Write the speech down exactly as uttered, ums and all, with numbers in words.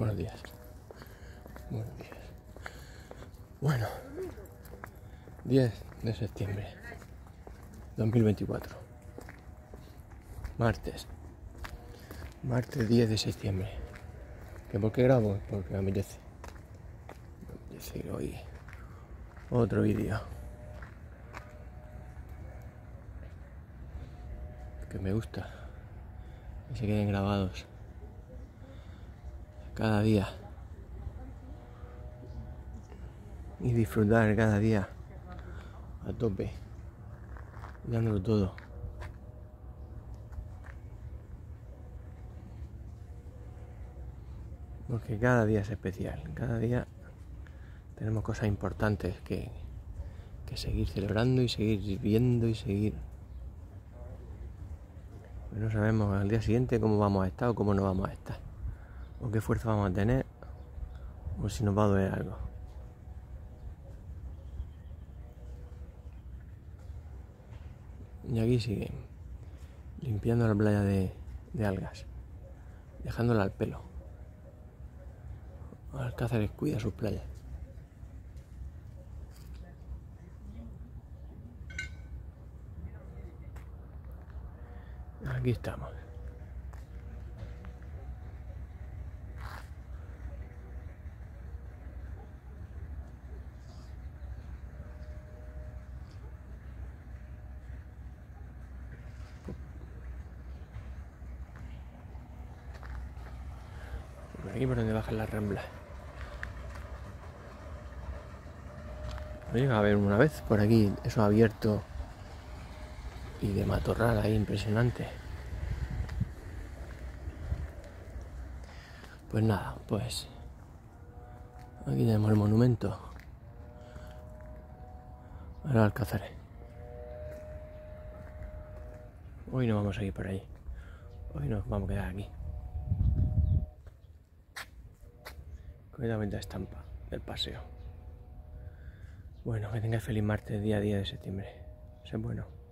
Buenos días. Buenos días. Bueno, diez de septiembre dos mil veinticuatro. Martes. Martes diez de septiembre. ¿Que por qué grabo? Porque me apetece. Me apetece hoy otro vídeo. Que me gusta. Que se queden grabados. Cada día. Y disfrutar cada día a tope, dándolo todo. Porque cada día es especial, cada día tenemos cosas importantes que, que seguir celebrando y seguir viviendo y seguir. No sabemos al día siguiente cómo vamos a estar o cómo no vamos a estar, o qué fuerza vamos a tener, o si nos va a doler algo. Y aquí sigue limpiando la playa de, de algas, dejándola al pelo. Alcázares cuida sus playas. Aquí estamos. Por aquí por donde bajan las ramblas. Lo llega a ver una vez por aquí, eso abierto y de matorral ahí impresionante. Pues nada, pues aquí tenemos el monumento a los alcázares. Hoy no vamos a ir por ahí, hoy nos vamos a quedar aquí. Completamente estampa del paseo. Bueno, que tengáis feliz martes, día a día de septiembre. Sé bueno.